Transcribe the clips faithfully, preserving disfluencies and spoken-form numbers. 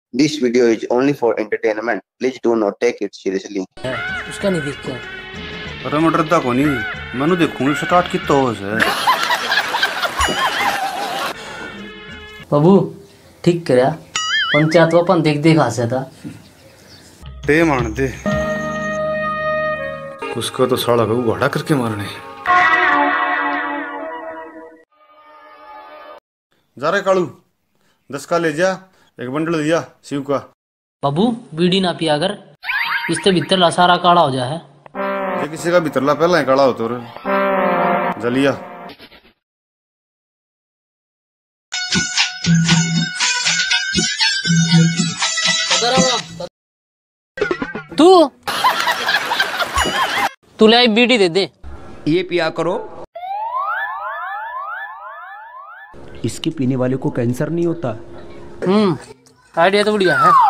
This video is only for entertainment. Please do not take it seriously. उसका नहीं देखते हैं। अरे मैं डरता को नहीं, मैंने देखूंगी स्टार्ट की तो है। बाबू ठीक करया, पंचायत अपन देख देख हासे था। ते मान दे, उसको तो साला को घोड़ा करके मारने। जा रे कालू, दस का ले जा, एक बंडल दिया शिव का। बाबू बीड़ी ना पिया कर, इससे भीतर सारा काला हो जाए। ये किसी का भीतरला पहला ही काला हो तो जलिया। तू तू ले बीड़ी दे दे। ये पिया करो, इसके पीने वाले को कैंसर नहीं होता। हम्म आइडिया तो बढ़िया है।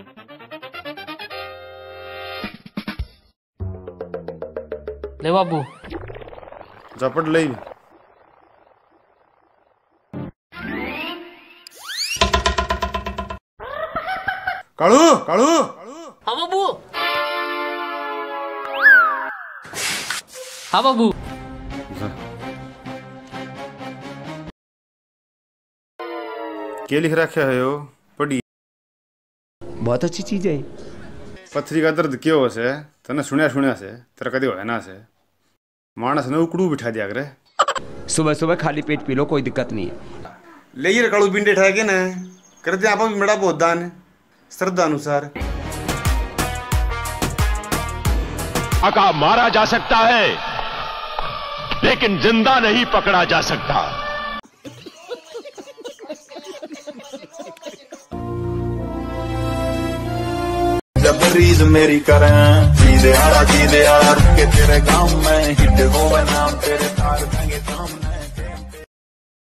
ले बाबू झपट ले। कालू कालू हाँ बाबू, हाँ बाबू। क्या लिख रखा है यो? पढ़ी। बहुत अच्छी चीज है। पथरी का दर्द क्यों से तने सुनिया सुनिया से तेरा कदी होया ना से मानस ने उकड़ू बिठा दिया करे। सुबह सुबह खाली पेट पी लो, कोई दिक्कत नहीं है। ले ये कालू बिंडे ठा के ना कर दे, आप भी मेरा बहुत दान श्रद्धा अनुसार। आका मारा जा सकता है लेकिन जिंदा नहीं पकड़ा जा सकता। जब रीज मेरी करें चीज़े आड़ा चीज़े आड़ा के तेरे गाँव में हिट हो नाम तेरे तार काम में।